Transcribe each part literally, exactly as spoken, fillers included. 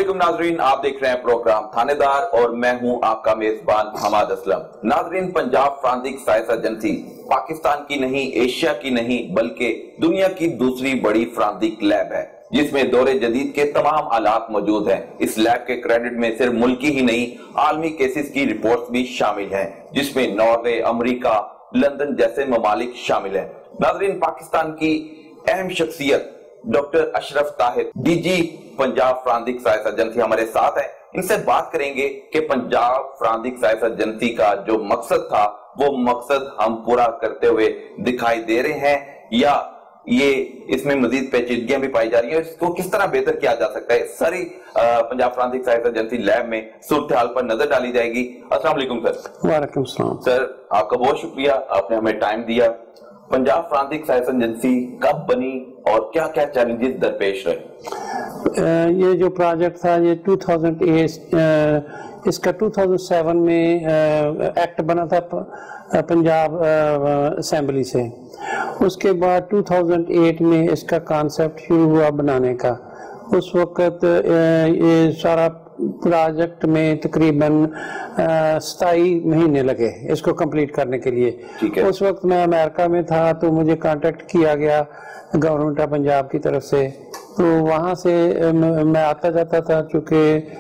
अस्सलामुअलैकुम नाजरीन, आप देख रहे हैं प्रोग्राम थानेदार और मैं हूं आपका मेजबान हमाद असलम। नाजरीन, Punjab forensic science agency Pakistan की नहीं, एशिया की नहीं बल्कि दुनिया की दूसरी बड़ी प्रांतिक लैब है जिसमें दौरे जदीद के तमाम आलात मौजूद हैं। इस लैब के क्रेडिट में सिर्फ मुल्की ही नहीं आलमी केसेस की रिपोर्ट्स भी शामिल हैं जिसमें नॉर्वे, अमेरिका, लंदन जैसे ममालिक शामिल हैं। नाजरीन, पाकिस्तान की अहम शख्सियत doctor Ashraf Tahir, DG Punjab forensic science agency हमारे साथ है। इनसे बात करेंगे कि पंजाब प्रांतिक साइंस एजेंसी का जो मकसद था वो मकसद हम पूरा करते हुए दिखाई दे रहे हैं या ये इसमें मजीद पेचीदगियां भी पाई जा रही है, इसको किस तरह बेहतर किया जा सकता है। सारी Punjab forensic science agency lab में सूरत हाल पर नजर डाली जाएगी। अस्सलाम वालेकुम सर। वालेकुम सलाम सर, आपका बहुत शुक्रिया, आपने हमें टाइम दिया। पंजाब प्रांतिक साइंस एजेंसी कब बनी और क्या क्या चैलेंजेस दरपेश रहे? ये जो प्रोजेक्ट था ये दो हज़ार आठ, इसका दो हज़ार सात में एक्ट बना था पंजाब असेंबली से। उसके बाद दो हज़ार आठ में इसका कॉन्सेप्ट शुरू हुआ बनाने का। उस वक्त ये सारा प्रोजेक्ट में तकरीबन सताई महीने लगे इसको कंप्लीट करने के लिए। उस वक्त मैं अमेरिका में था तो मुझे कांटेक्ट किया गया गवर्नमेंट ऑफ पंजाब की तरफ से, तो वहाँ से मैं आता जाता था चूँकि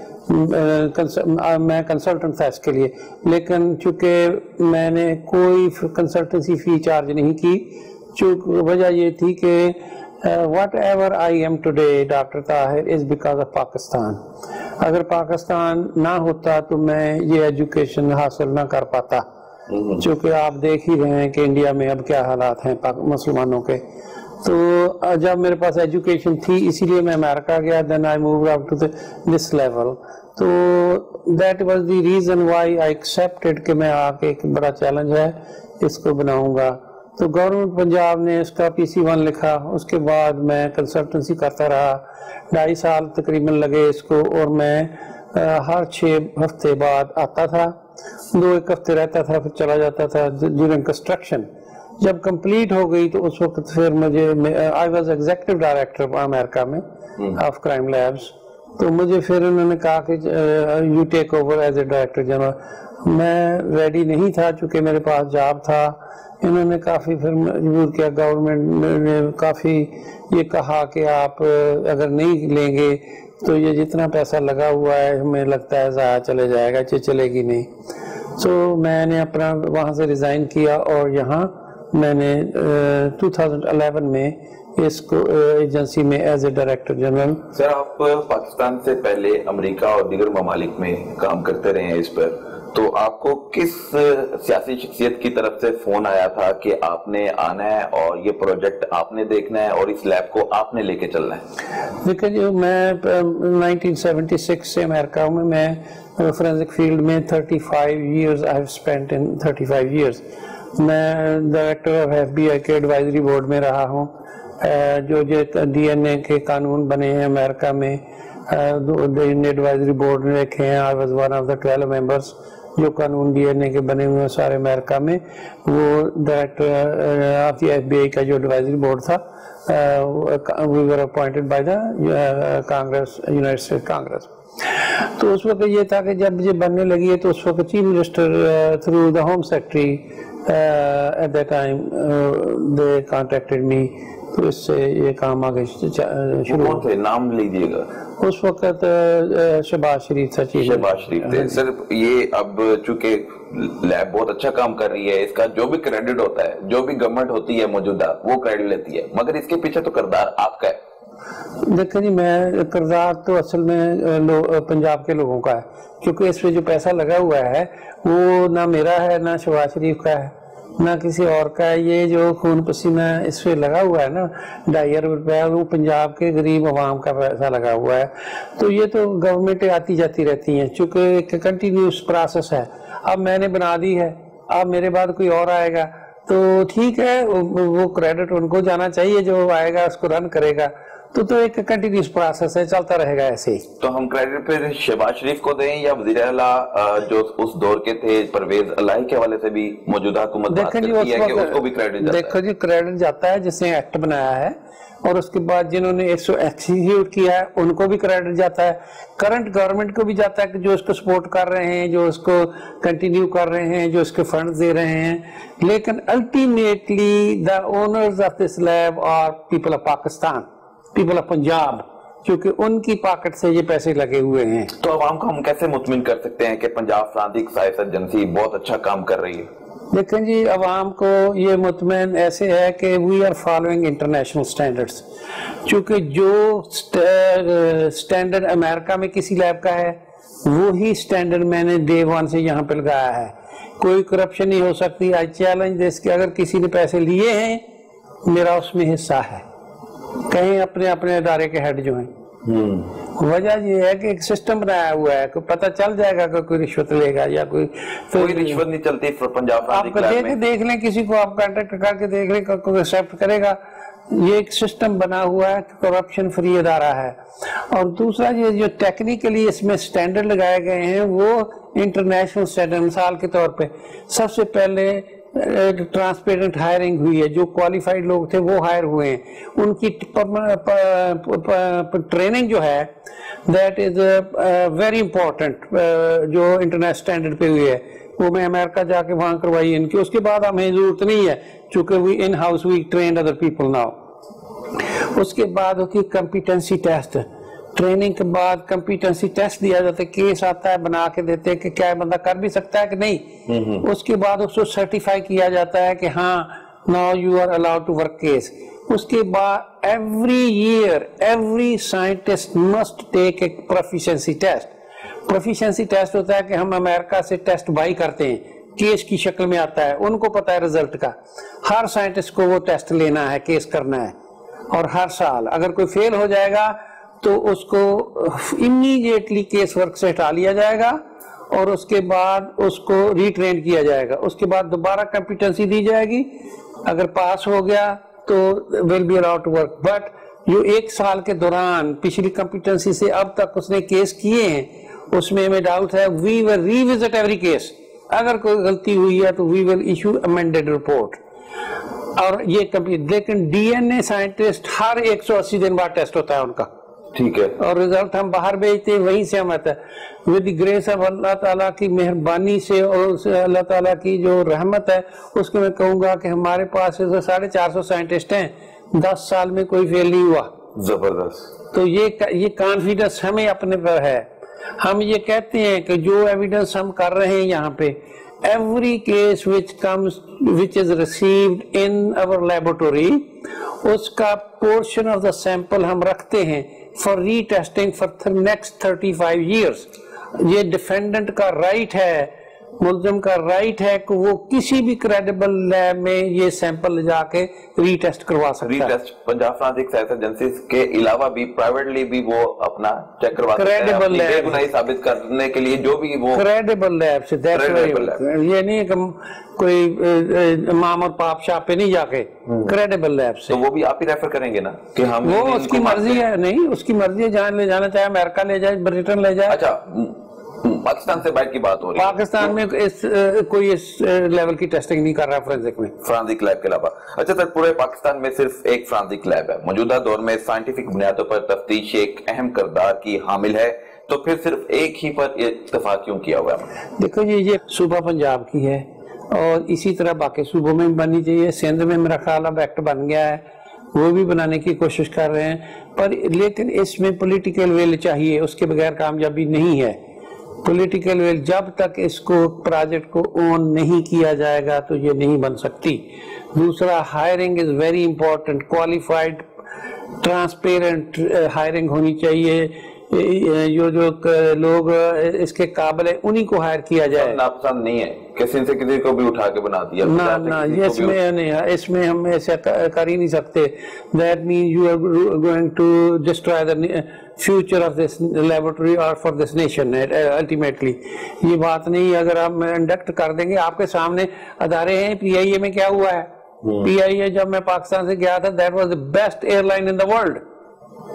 मैं कंसल्टेंट था इसके लिए, लेकिन चूँकि मैंने कोई कंसल्टेंसी फी चार्ज नहीं की। चूँकि वजह ये थी कि whatever I am today doctor Tahir is because of Pakistan. अगर पाकिस्तान ना होता तो मैं ये एजुकेशन हासिल ना कर पाता, क्योंकि आप देख ही रहे हैं कि इंडिया में अब क्या हालात हैं मुसलमानों के। तो जब मेरे पास एजुकेशन थी इसीलिए मैं अमेरिका गया, then I move up to this level. तो that was the reason why I accepted कि मैं आके एक बड़ा चैलेंज है इसको बनाऊंगा। तो गवर्नमेंट पंजाब ने इसका पी सी वन लिखा, उसके बाद मैं कंसल्टेंसी करता रहा, ढाई साल तकरीबन लगे इसको, और मैं आ, हर छः हफ्ते बाद आता था, दो एक हफ्ते रहता था फिर चला जाता था ड्यूरिंग कंस्ट्रक्शन। जब कंप्लीट हो गई तो उस वक्त फिर मुझे, I was executive director America में ऑफ क्राइम लैब्स, तो मुझे फिर उन्होंने कहा कि you take over as a director general. मैं रेडी नहीं था चूँकि मेरे पास जॉब था। इन्होंने काफ़ी फिर मजबूर किया, गवर्नमेंट ने काफ़ी ये कहा कि आप अगर नहीं लेंगे तो ये जितना पैसा लगा हुआ है हमें लगता है ज़ाया चले जाएगा, ये चलेगी नहीं। तो मैंने अपना वहाँ से रिज़ाइन किया और यहाँ मैंने दो हज़ार ग्यारह में इसको एजेंसी में as a director general. Sir, आप पाकिस्तान से पहले अमेरिका और दीगर ममालिक में काम करते रहे हैं इस पर, तो आपको किस सियासी शख्सियत की तरफ से फोन आया था कि आपने आना है और ये प्रोजेक्ट आपने देखना है और इस लैब को आपने लेके चलना है? देखिए जी, मैं उन्नीस सौ छिहत्तर से अमेरिका में, मैं फोरेंसिक फील्ड में पैंतीस years I have spent in पैंतीस इयर्स। मैं director of F B I के एडवाइजरी बोर्ड में रहा हूँ। जो जो डी एन ए के कानून बने हैं अमेरिका में, एडवाइजरी बोर्ड ने रखे हैं। I was one of the twelve members जो कानून डी एन ए के बने हुए हैं सारे अमेरिका में। वो director of the F B I का जो एडवाइजरी बोर्ड था, we were appointed by the Congress, United State Congress. तो उस वक्त ये था कि जब ये बनने लगी है तो उस वक्त chief minister through the home secretary at that time they contacted me, तो इससे ये काम आगे शुरू थे। नाम लीजिएगा। उस वक्त शहबाज शरीफ था, चीफ शहबाज शरीफ थे। सर, ये अब चूंकि लैब बहुत अच्छा काम कर रही है, इसका जो भी क्रेडिट होता है, जो भी गवर्नमेंट होती है मौजूदा वो क्रेडिट लेती है, मगर इसके पीछे तो किरदार आपका है। देखिए जी, मैं किरदार तो असल में पंजाब के लोगों का है, क्योंकि इस पे जो पैसा लगा हुआ है वो ना मेरा है, ना शहबाज शरीफ का है, ना किसी और का है। ये जो खून पसीना इस पे लगा हुआ है ना, ढाई अरब रुपया, वो पंजाब के गरीब आवाम का पैसा लगा हुआ है। तो ये तो गवर्नमेंटें आती जाती रहती हैं, चूँकि एक कंटिन्यूस प्रोसेस है। अब मैंने बना दी है, अब मेरे बाद कोई और आएगा तो ठीक है, वो क्रेडिट उनको जाना चाहिए, जो आएगा उसको रन करेगा। تو تو ایک کنٹینیوس پروسیس ہے, چلتا رہے گا ایسے ہی. تو ہم کریڈٹ پھر شہباز شریف کو دیں یا وزیر اعلیٰ جو اس دور کے تھے پرویز الہی کے حوالے سے بھی موجودہ حکومت بات کرتی ہے کہ اس کو بھی کریڈٹ جاتا ہے؟ دیکھو جی کریڈٹ جاتا ہے جس نے ایکٹ بنایا ہے, اور اس کے بعد جنہوں نے اس کو ایکسیکیوٹ کیا ہے ان کو بھی کریڈٹ جاتا ہے, کرنٹ گورنمنٹ کو بھی جاتا ہے کہ جو اس کو سپورٹ کر رہے ہیں, جو اس کو کنٹینیو کر رہے ہیں, جو اس کے فنڈ دے رہے ہیں. لیکن ultimately the owners of this lab are people of Pakistan, people of Punjab, کیونکہ ان کی پاکٹ سے یہ پیسے لگے ہوئے ہیں. تو عوام کو ہم کیسے مطمئن کر سکتے ہیں کہ پنجاب فرانسک سائنس ایجنسی بہت اچھا کام کر رہی ہے؟ دیکھیں جی عوام کو یہ مطمئن ایسے ہے کہ we are following international standards, چونکہ جو سٹینڈرڈ امریکہ میں کسی لیب کا ہے وہی سٹینڈرڈ میں نے ڈے ون سے یہاں پہ لگایا ہے. کوئی کرپشن نہیں ہو سکتی. آئی چیلنج دس کہ اگر کسی نے پیسے لیے ہیں میرا اس میں حصہ ہے, کہیں اپنے اپنے ادارے کے ہیڈ جو ہیں. وجہ یہ ہے کہ ایک سسٹم بنایا ہوا ہے کہ پتہ چل جائے گا کہ کوئی رشوت لے گا یا کوئی کوئی رشوت نہیں چلتی پنجاب فرانسک لیب میں. آپ دیکھ لیں کسی کو, آپ کانٹیکٹ کر کے دیکھ لیں کوئی ایکسیپٹ کرے گا. یہ ایک سسٹم بنا ہوا ہے, کرپشن فری ادارہ ہے. اور دوسرا یہ جو ٹیکنیکلی اس میں سٹینڈرڈ لگائے گئے ہیں وہ انٹرنیشنل سٹینڈرڈ. مثال کے طور پہ سب سے پہلے ٹرانسپیرنٹ ہائرنگ ہوئی ہے, جو کوالیفائڈ لوگ تھے وہ ہائر ہوئے ہیں. ان کی ٹریننگ جو ہے دیٹ از ویری امپورٹنٹ, جو انٹرنیشنل سٹینڈرڈ پہ ہوئی ہے وہ میں امریکہ جا کے وہاں کروائی ان کی. اس کے بعد ہمیں ضرورت نہیں ہے چونکہ we in house we trained other people now. اس کے بعد ہوتی کمپیٹنسی ٹیسٹ. ٹریننگ کے بعد کمپیٹنسی ٹیسٹ دیا جاتا ہے, کیس آتا ہے بنا کے دیتے ہیں کہ کیا بندہ کر بھی سکتا ہے کہ نہیں. اس کے بعد اس کو سرٹیفائی کیا جاتا ہے کہ ہاں now you are allowed to work case. اس کے بعد every year every scientist must take a proficiency test. proficiency test ہوتا ہے کہ ہم امریکہ سے ٹیسٹ بائی کرتے ہیں, کیس کی شکل میں آتا ہے, ان کو پتا ہے رزلٹ کا. ہر سائنٹسٹ کو وہ ٹیسٹ لینا ہے, کیس کرنا ہے, اور ہر سال اگر کوئی فیل ہو جائے گا تو اس کو امیڈیٹلی کیس ورک سے ہٹا لیا جائے گا اور اس کے بعد اس کو ری ٹرین کیا جائے گا. اس کے بعد دوبارہ کمپیٹنسی دی جائے گی, اگر پاس ہو گیا تو will be allowed to work. But جو ایک سال کے دوران پچھلی کمپیٹنسی سے اب تک اس نے کیس کیے ہیں اس میں ہمیں ڈاؤٹ ہے, we will revisit every case. اگر کوئی غلطی ہوئی ہے تو we will issue amended report. اور یہ کمپلیٹ, لیکن ڈی این اے سائنٹسٹ ہر ایک سو اسی دن بعد ٹیسٹ ہوتا ہے ان کا, ٹھیک ہے, اور رزلٹ ہم باہر بھیجتے ہیں, وہیں سے ہم آتا ہے. With the grace of Allah تعالیٰ کی مہربانی سے اور اللہ تعالیٰ کی جو رحمت ہے اس کو میں کہوں گا کہ ہمارے پاس ساڑھے چار سو سائنٹسٹ ہیں, دس سال میں کوئی فیل نہیں ہوا. زبردست. تو یہ یہ کانفیڈنس ہمیں اپنے پر ہے. ہم یہ کہتے ہیں کہ جو ایویڈنس ہم کر رہے ہیں یہاں پہ, every case which comes which is received in our laboratory, اس کا portion of the sample ہم رکھتے ہیں for retesting for the next thirty-five years. یہ ڈیفینڈنٹ کا رائٹ ہے, ملزم کا رائٹ ہے کہ وہ کسی بھی کریڈیبل لیب میں یہ سیمپل لے جا کے ری ٹیسٹ کروا سکتا ہے. Retest Punjab forensic science agency کے علاوہ بھی پرائیویٹلی بھی وہ اپنا چیک کروا سکتا ہے کریڈیبل لیب گناہی ثابت کرنے کے لیے, جو بھی وہ کریڈیبل لیب سے. یہ نہیں کہ کوئی امام اور پاپ شاہ پہ نہیں جا کے, کریڈیبل لیب سے. تو وہ بھی آپ ہی ریفر کریں گے نا کہ ہم, وہ اس کی مرضی ہے. نہیں, اس کی مرضی ہے, جہاں لے جانا چاہے امریکہ لے جائے, بریٹن لے جائے. اچھا, پاکستان سے باہر کی بات ہو رہی ہے. پاکستان میں اس کوئی اس لیول کی ٹیسٹنگ نہیں کر رہا فرانسک میں, فرانسک لیب کے علاوہ. اچھا سر, پورے پاکستان میں صرف ایک فرانسک لیب ہے. موجودہ دور میں سائنٹیفک بنیادوں پر تفتیش ایک اہم کردار کی حامل ہے, تو پھر صرف ایک ہی پر اتفاق کیوں کیا ہوا ہے؟ دیکھو جی, یہ صوبہ پنجاب کی ہے اور اسی طرح باقی صوبوں میں بھی بننی چاہیے. سندھ میں میرا خیال اب ایکٹ بن گیا ہے, وہ بھی بنانے کی کوشش کر رہے ہیں, پر لیکن اس میں پولیٹیکل ویل چاہیے, اس کے بغیر کامیابی نہیں ہے. پولیٹیکل ویل, جب تک اس کو پروجیکٹ کو اون نہیں کیا جائے گا تو یہ نہیں بن سکتی. دوسرا, hiring is very important, qualified transparent hiring ہونی چاہیے. جو جو لوگ اس کے قابل ہیں انہی کو ہائر کیا جائے. ناپسند نہیں ہے کسی سے کسی کو بھی اٹھا کے بنا دیا, نہ نہ اس میں نہیں, اس میں ہم ایسا کر ہی نہیں سکتے. That means you are going to destroy the future of this laboratory or for this nation ultimately. یہ بات نہیں. اگر ہم انڈکٹ کر دیں گے, آپ کے سامنے ادارے ہیں. پی آئی اے میں کیا ہوا ہے؟ پی آئی اے جب میں پاکستان سے گیا تھا, that was the best airline in the world.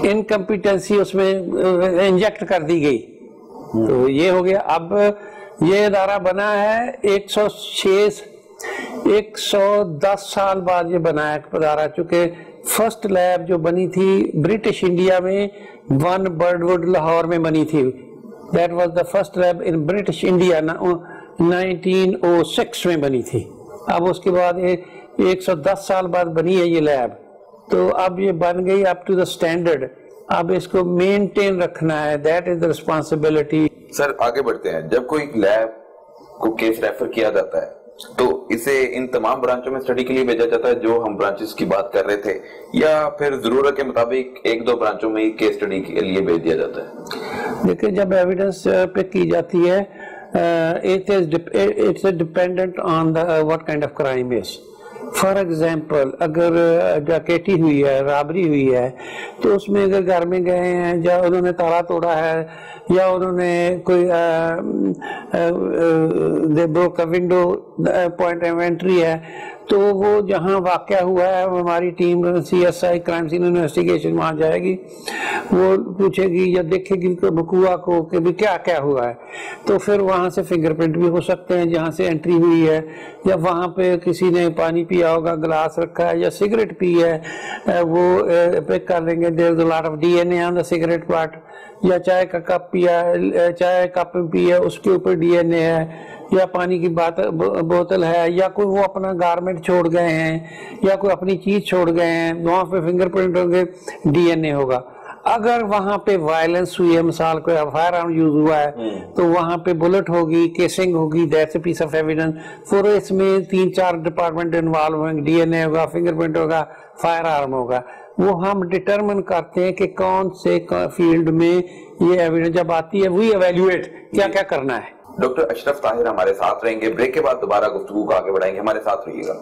Incompetency उसमें इंजेक्ट कर दी गई, तो ये हो गया। अब ये इदारा बना है एक सौ छह एक सौ दस साल बाद ये बना है इदारा, चूंकि फर्स्ट लैब जो बनी थी ब्रिटिश इंडिया में वन बर्डवुड लाहौर में बनी थी, that was the first lab in British India, nineteen o six में बनी थी। अब उसके बाद एक सौ दस साल बाद बनी है ये लैब, तो अब ये बन गई अप टू द स्टैंडर्ड। अब इसको मेंटेन रखना है, that is the responsibility. Sir आगे बढ़ते हैं, जब कोई लैब को केस रेफर किया जाता है तो इसे इन तमाम ब्रांचों में स्टडी के लिए भेजा जाता है जो हम ब्रांचेस की बात कर रहे थे, या फिर जरूरत के मुताबिक एक दो ब्रांचों में ही केस स्टडी के लिए भेज दिया जाता है? देखिए, जब एविडेंस पे की जाती है, it is it's dependent on the what kind of crime is. For example, अगर डकैती हुई है, राबरी हुई है, तो उसमें अगर घर में गए हैं या उन्होंने ताला तोड़ा है या उन्होंने कोई they broke a window point of entry है, तो वो जहाँ वाक़या हुआ है हमारी team C S I crime scene investigation वहाँ जाएगी, वो पूछेगी या देखेगी बकुआ को कि भी क्या क्या हुआ है, तो फिर वहाँ से फिंगरप्रिंट भी हो सकते हैं जहाँ से एंट्री हुई है, या वहाँ पे किसी ने पानी पिया होगा, गिलास रखा है या सिगरेट पी है, वो पिक कर लेंगे, there is a lot of DNA on the cigarette part, या चाय का कप पिया, चाय कप पी है उसके ऊपर डीएनए है, या पानी की बात बोतल है, या कोई वो अपना गारमेंट छोड़ गए हैं या कोई अपनी चीज छोड़ गए हैं, वहां पे फिंगरप्रिंट होंगे, डीएनए होगा। अगर वहां पे वायलेंस हुई है, मिसाल कोई फायर आर्म यूज हुआ है, तो वहां पे बुलेट होगी, केसिंग होगी, that's a piece of evidence. फिर इसमें तीन चार डिपार्टमेंट इन्वॉल्व होंगे, डीएनए होगा, फिंगरप्रिंट होगा, फायर आर्म होगा। वो हम डिटरमिन करते हैं कि कौन से फील्ड में ये एविडेंस जब आती है, वही एवेल्युएट क्या क्या करना है। डॉक्टर अशरफ ताहिर हमारे साथ रहेंगे, ब्रेक के बाद दोबारा गुफ्तगू को आगे बढ़ाएंगे, हमारे साथ रहिएगा।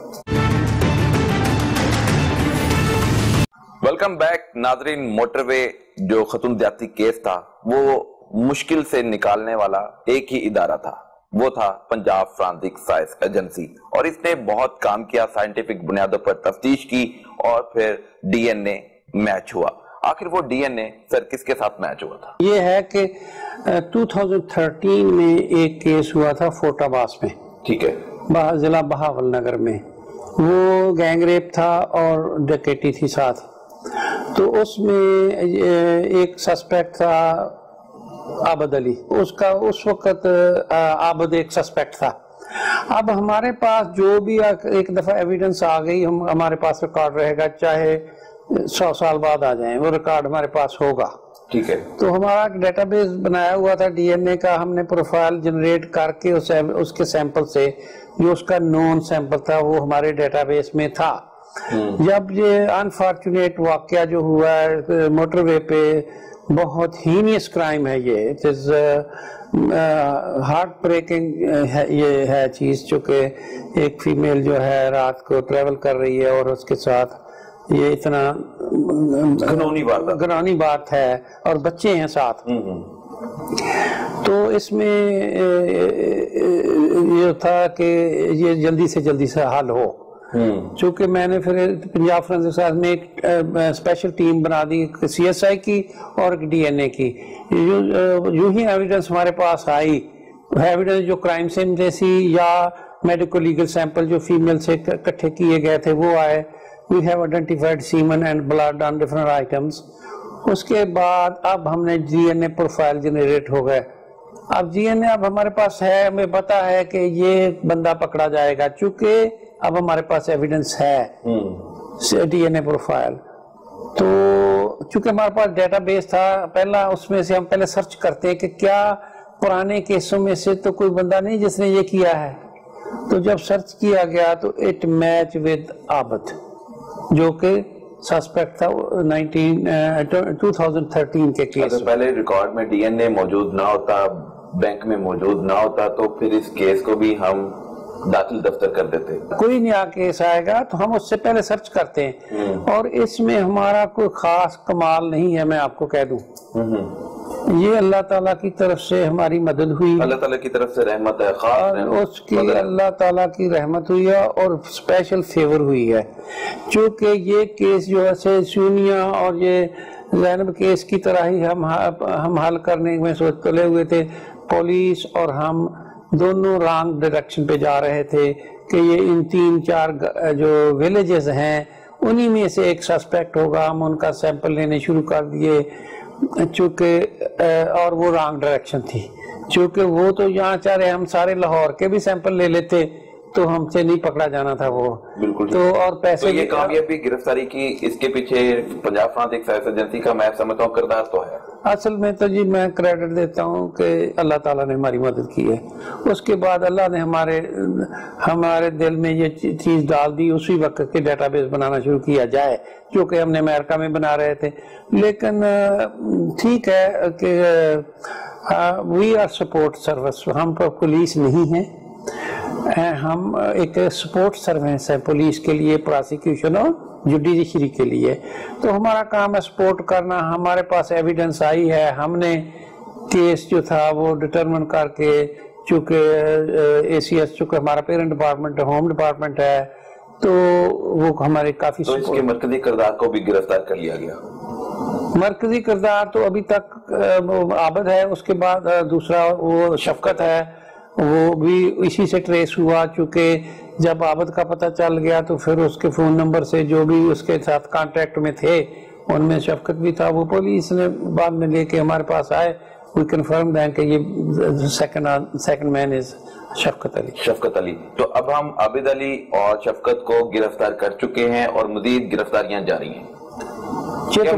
वेलकम बैक नाजरीन। मोटरवे जो खतून ज्यादती केस था वो मुश्किल से निकालने वाला एक ही इदारा था, वो था पंजाब फॉरेंसिक साइंस एजेंसी, और इसने बहुत काम किया, साइंटिफिक बुनियादों पर तफ्तीश की और फिर डीएनए मैच हुआ। आखिर वो डीएनए सर किसके साथ मैच हुआ था? ये है कि दो हज़ार तेरह में एक केस हुआ था फोटाबास में, ठीक है, जिला बहावलनगर में। वो गैंग रेप था और डकैती थी साथ। तो उसमें एक सस्पेक्ट था आबद अली, उसका उस वक्त आबद एक सस्पेक्ट था। अब हमारे पास जो भी एक दफा एविडेंस आ गई, हम हमारे पास रिकॉर्ड रहेगा, चाहे सौ साल बाद आ जाए, वो रिकॉर्ड हमारे पास होगा, ठीक है। तो हमारा डेटाबेस बनाया हुआ था डीएनए का, हमने प्रोफाइल जनरेट करके उस, उसके सैंपल से जो उसका नॉन सैंपल था वो हमारे डेटाबेस में था। जब ये अनफॉर्चुनेट वाकया जो हुआ है मोटरवे पे, बहुत हीनियस क्राइम है ये, इट इज हार्ट ब्रेकिंग है, ये है चीज, चूंकि एक फीमेल जो है रात को ट्रेवल कर रही है और उसके साथ ये इतना घिनौनी बात घिनौनी बात है और बच्चे हैं साथ। तो इसमें ये था कि ये जल्दी से जल्दी से हल हो। चूंकि मैंने फिर पंजाब फॉरेंसिक साइंस में एक स्पेशल टीम बना दी सीएसआई की और डीएनए की। यूं ही एविडेंस हमारे पास आई, एविडेंस जो क्राइम सीन जैसी या मेडिको लीगल सैंपल जो फीमेल से इकट्ठे किए गए थे वो आए। We have identified semen and blood on different items. उसके बाद अब हमने डीएनए प्रोफाइल जनरेट हो गए। अब डीएनए अब हमारे पास है, हमें पता है कि ये बंदा पकड़ा जाएगा, चूंकि अब हमारे पास एविडेंस है डीएनए प्रोफाइल। तो चूंकि हमारे पास डेटाबेस था पहला, उसमें से हम पहले सर्च करते हैं कि क्या पुराने केसों में से तो कोई बंदा नहीं जिसने ये किया है। तो जब सर्च किया गया तो इट मैच विद आबद जो कि सस्पेक्ट था नाइनटीन टू थाउजेंड थर्टीन के केस। अगर पहले रिकॉर्ड में डीएनए मौजूद ना होता, बैंक में मौजूद ना होता, तो फिर इस केस को भी हम दाखिल दफ्तर कर देते। कोई नया केस आएगा तो हम उससे पहले सर्च करते हैं, और इसमें हमारा कोई खास कमाल नहीं है, मैं आपको कह दूं। ये अल्लाह ताला की तरफ से हमारी मदद हुई, अल्लाह ताला की तरफ से रहमत है, खास रहमत, उसकी अल्लाह ताला की रहमत हुई है और स्पेशल फेवर हुई है। चूंकि ये केस जो है सुनिया और ये زینب کیس کی طرح ہی ہم ہم حل کرنے میں سوچ تلے ہوئے تھے. پولیس اور ہم دونوں رانگ ڈائریکشن پہ جا رہے تھے کہ یہ ان تین چار جو ویلیجز ہیں انہی میں سے ایک سسپیکٹ ہوگا. ہم ان کا سیمپل لینے شروع کر دیے چونکہ اور وہ رانگ ڈائریکشن تھی. چونکہ وہ تو یہاں چاہ رہے ہم سارے لاہور کے بھی سیمپل لے لیتے تو ہم سے نہیں پکڑا جانا تھا وہ. بالکل. تو اور پیسے یہ کامیابی گرفتاری کی اس کے پیچھے پنجاب فرانسک سائنس ایجنسی کا میں سمجھتا ہوں کردار تو ہے. اصل میں تو جی میں کریڈٹ دیتا ہوں کہ اللہ تعالیٰ نے ہماری مدد کی ہے. اس کے بعد اللہ نے ہمارے ہمارے دل میں یہ چیز ڈال دی اسی وقت کے ڈیٹا بیس بنانا شروع کیا جائے جو کہ ہم نے امریکہ میں بنا رہے تھے. لیکن ٹھیک ہے کہ وی آر سپورٹ سروس. ہم پولیس نہیں ہیں, ہم ایک سپورٹ سروس ہے پولیس کے لیے, پراسیکیوشن اور جوڈیشری کے لیے. تو ہمارا کام ہے سپورٹ کرنا. ہمارے پاس ایویڈنس آئی ہے, ہم نے کیس جو تھا وہ ڈٹرمن کر کے, چونکہ اے سی ایس چونکہ ہمارا پیرنٹ ڈپارٹمنٹ ہوم ڈپارٹمنٹ ہے تو وہ ہمارے کافی. تو اس کے مرکزی کردار کو بھی گرفتار کر لیا گیا. مرکزی کردار تو ابھی تک عابد ہے, اس کے بعد دوسرا وہ شفقت ہے, وہ بھی اسی سے ٹریس ہوا. چونکہ جب عابد کا پتہ چل گیا تو پھر اس کے فون نمبر سے جو بھی اس کے ساتھ کانٹیکٹ میں تھے ان میں شفقت بھی تھا. وہ پولیس نے بعد میں لے کے ہمارے پاس آئے, وی کنفرم دیں کہ یہ سیکنڈ سیکنڈ مین از شفقت علی. شفقت علی. تو اب ہم عابد علی اور شفقت کو گرفتار کر چکے ہیں اور مزید گرفتاریاں جاری ہیں. یہ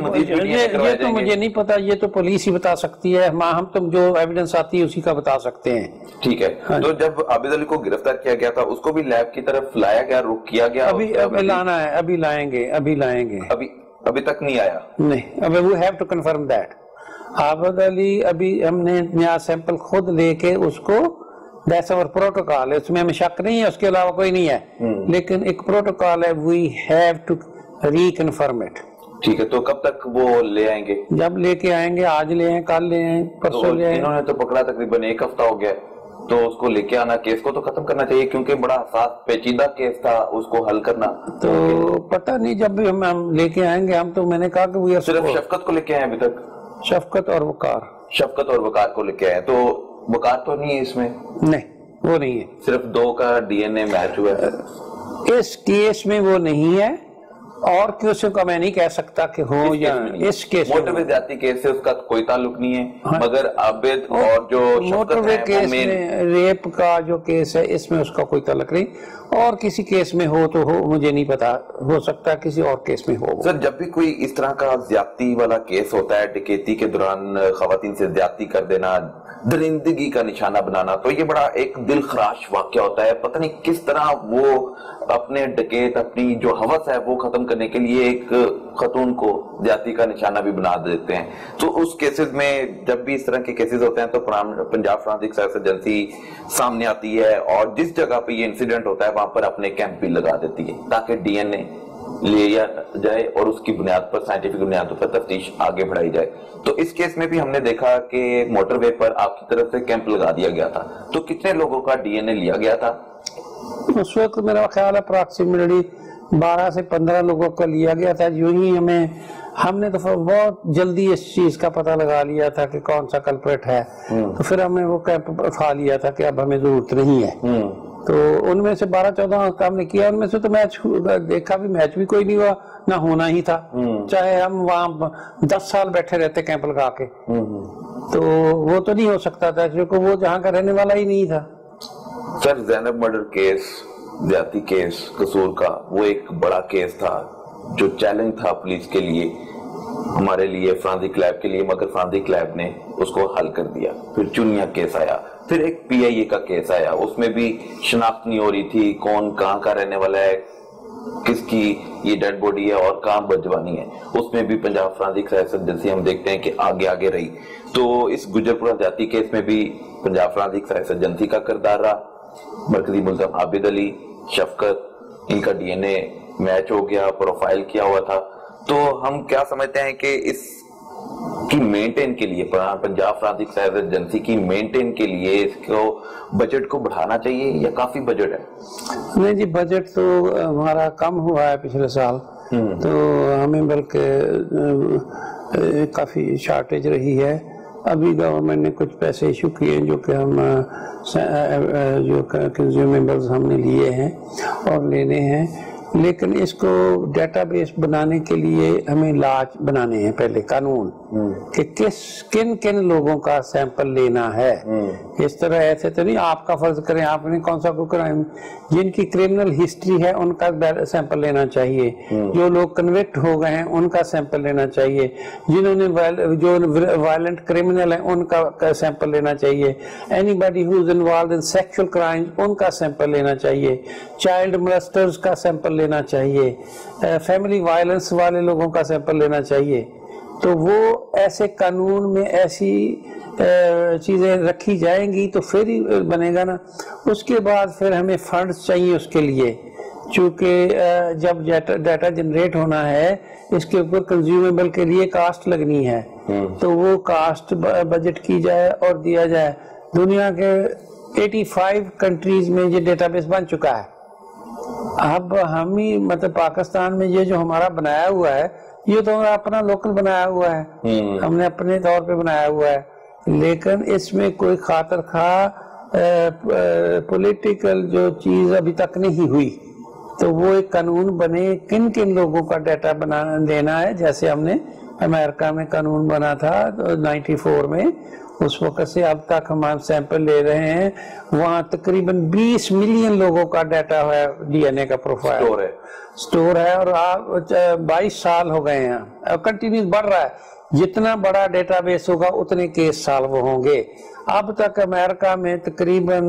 تو مجھے نہیں پتا, یہ تو پولیس ہی بتا سکتی ہے. ہم تم جو ایویڈنس آتی ہے اسی کا بتا سکتے ہیں. ٹھیک ہے. تو جب عابد علی کو گرفتار کیا گیا تھا اس کو بھی لیب کی طرف لایا گیا, رخ کیا گیا؟ ابھی ابھی لانا ہے, ابھی لائیں گے, ابھی لائیں گے. ابھی ابھی تک نہیں آیا؟ نہیں, ابھی we have to confirm that. Abid Ali ابھی ہم نے نیا سیمپل خود لے کے اس کو, دیٹس اور پروٹوکال ہے, اس میں ہمیں شک نہیں ہے, اس کے علاوہ کوئی نہیں ہے, لیکن ایک پروٹوکال ہے, we have to reconfirm it. ٹھیک ہے. تو کب تک وہ لے آئیں گے؟ جب لے کے آئیں گے, آج لے آئیں, کل لے آئیں, پرسوں لے آئیں. انہوں نے تو پکڑا تقریباً ایک ہفتہ ہو گیا, تو اس کو لے کے آنا, کیس کو تو ختم کرنا چاہیے کیونکہ بڑا حساس پیچیدہ کیس تھا, اس کو حل کرنا. تو پتہ نہیں جب بھی ہم لے کے آئیں گے. ہم تو میں نے کہا کہ وہ صرف شفقت کو لے کے آئے ابھی تک؟ شفقت اور وقار. شفقت اور وقار کو لے کے آئے. تو وقار تو نہیں ہے اس میں؟ نہیں, وہ نہیں ہے. صرف دو کا ڈی این اے میچ ہوا ہے اس کیس میں, وہ نہیں ہے. اور کیسوں کا میں نہیں کہہ سکتا کہ ہو یا اس کیس میں. موٹر وے زیادتی کیس سے اس کا کوئی تعلق نہیں ہے, مگر عابد اور جو موٹر وے کیس میں ریپ کا جو کیس ہے اس میں اس کا کوئی تعلق نہیں. اور کسی کیس میں ہو تو ہو, مجھے نہیں پتا, ہو سکتا ہے کسی اور کیس میں ہو. سر جب بھی کوئی اس طرح کا زیادتی والا کیس ہوتا ہے, ڈکیتی کے دوران خواتین سے زیادتی کر دینا, درندگی کا نشانہ بنانا, تو یہ بڑا ایک دل خراش واقعہ ہوتا ہے. پتہ نہیں کس طرح وہ اپنے ڈکیت, اپنی جو ہوس ہے وہ ختم کرنے کے لیے ایک خاتون کو زیادتی کا نشانہ بھی بنا دیتے ہیں. تو اس کیسز میں جب بھی اس طرح کے کیسز ہوتے ہیں تو پنجاب فرانسک سائنس ایجنسی سامنے آتی ہے اور جس جگہ پہ یہ انسیڈنٹ ہوتا ہے وہاں پر اپنے کیمپ بھی لگا دیتی ہے تاکہ ڈی این اے لیا جائے اور اس کی بنیاد پر, سائنٹیفک بنیاد پر تفتیش آگے بڑھائی جائے. تو اس کیس میں بھی ہم نے دیکھا کہ موٹر وے پر آپ کی طرف سے کیمپ لگا دیا گیا تھا. تو کتنے لوگوں کا ڈی این اے لیا گیا تھا اس وقت؟ میرا خیال ہے اپراکسیمیٹلی بارہ سے پندرہ لوگوں کا لیا گیا تھا. جو ہی ہمیں ہم نے تو بہت جلدی اس چیز کا پتہ لگا لیا تھا کہ کون سا کلپریٹ ہے, تو پھر ہم نے وہ کیمپ اٹھا لیا تھا کہ اب ہمیں ضرورت نہیں ہے. تو ان میں سے بارہ چودہ کام نے کیا. ان میں سے تو میچ دیکھا بھی, میچ بھی کوئی نہیں ہوا, نہ ہونا ہی تھا, چاہے ہم وہاں دس سال بیٹھے رہتے کیمپ لگا کے. تو وہ تو نہیں ہو سکتا تھا کیونکہ وہ جہاں کا رہنے والا ہی نہیں تھا. سر زینب مرڈر کیس, زیادتی کیس قصور کا, وہ ایک بڑا کیس تھا جو چیلنج تھا پولیس کے لیے, ہمارے لیے, فرانسک لیب کے لیے, مگر فرانسک لیب نے اس کو حل کر دیا. پھر چنیا کیس آیا, پھر ایک پی آئی اے کا کیس آیا, اس میں بھی شناخت نہیں ہو رہی تھی کون کہاں کا رہنے والا ہے, کس کی یہ ڈیڈ باڈی ہے اور کہاں بدجوانی ہے. اس میں بھی پنجاب فرانسک سائنس ایجنسی ہم دیکھتے ہیں کہ آگے آگے رہی. تو اس گجرپورہ زیادتی کیس میں بھی پنجاب فرانسک سائنس ایجنسی کا کردار رہا. مرکزی ملزم عابد علی, شفقت, ان کا ڈی این اے میچ ہو گیا, پروفائل کیا ہوا تھا. تو ہم کیا سمجھتے ہیں کہ اس کی مینٹین کے لیے, پنجاب فرانسک سائنس ایجنسی کی مینٹین کے لیے اس کو بجٹ کو بڑھانا چاہیے یا کافی بجٹ ہے؟ نہیں جی, بجٹ تو ہمارا کم ہوا ہے پچھلے سال, تو ہمیں بلکہ کافی شارٹیج رہی ہے. ابھی گورنمنٹ نے کچھ پیسے ایشو کیے جو کہ ہم جو کنزیومیبلز ہم نے لیے ہیں اور لینے ہیں، لیکن اس کو ڈیٹا بیس بنانے کے لیے ہمیں لاج بنانے ہیں، پہلے قانون کہ کس کن کن لوگوں کا سیمپل لینا ہے. اس طرح ایسے تو نہیں آپ کا فرض کریں آپ نے کون سا کوئی کرائم، جن کی کرمنل ہسٹری ہے ان کا سیمپل لینا چاہیے، جو لوگ کنوکٹ ہو گئے ہیں ان کا سیمپل لینا چاہیے، جنہوں نے جو وائلنٹ کرمنل ہیں ان کا سیمپل لینا چاہیے، anybody who is involved in sexual crime ان کا سیمپل لینا چاہیے، چائلڈ مولسٹرز کا سیمپل لینا چاہیے، فیملی وائلنس والے لوگوں کا سیمپل لینا چاہیے. تو وہ ایسے قانون میں ایسی چیزیں رکھی جائیں گی تو پھر ہی بنے گا نا. اس کے بعد پھر ہمیں فنڈز چاہیے اس کے لیے، چونکہ جب ڈیٹا جنریٹ ہونا ہے اس کے اوپر کنزیومیبل کے لیے کاسٹ لگنی ہے، تو وہ کاسٹ بجٹ کی جائے اور دیا جائے. دنیا کے ایٹی فائیو کنٹریز میں یہ ڈیٹا بیس بن چکا ہے. اب ہم ہی مطلب پاکستان میں یہ جو ہمارا بنایا ہوا ہے یہ تو اپنا لوکل بنایا ہوا ہے، ہم نے اپنے طور پہ بنایا ہوا ہے، لیکن اس میں کوئی خاطر خواہ پولیٹیکل جو چیز ابھی تک نہیں ہوئی. تو وہ ایک قانون بنے کن کن لوگوں کا ڈیٹا بنا دینا ہے. جیسے ہم نے امریکہ میں قانون بنا تھا نائنٹی فور میں، اس وقت سے اب تک ہم سیمپل لے رہے ہیں، وہاں تقریباً بیس ملین لوگوں کا ڈیٹا ہے، ڈی این اے کا پروفائل سٹور ہے، اور آپ بائیس سال ہو گئے ہیں اور کنٹینیوس بڑھ رہا ہے. جتنا بڑا ڈیٹا بیس ہوگا اتنے کیس سالو ہوں گے. اب تک امریکہ میں تقریباً